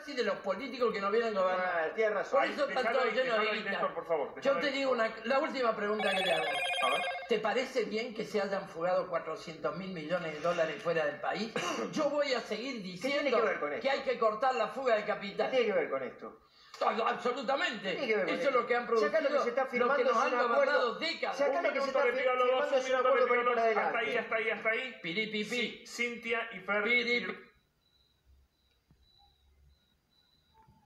y de los políticos que no vienen gobernando. Tienes razón. Por eso están todos llenos de guita. Néstor, por favor. Yo te digo la última pregunta que te hago. A ver. ¿Te parece bien que se hayan fugado 400.000 millones de dólares fuera del país? Yo voy a seguir diciendo tiene que ver con esto? que hay que cortar la fuga de ¿Qué capital. tiene que ver con esto? Absolutamente. Tiene que ver con Eso es lo que han producido Si acá lo que se está firmando los que nos es han un gobernado acuerdo. décadas. Si acá lo que se está firmando es un acuerdo para ir para adelante. Hasta ahí. Piripipi. Sí, Cintia y Fer. Pirip.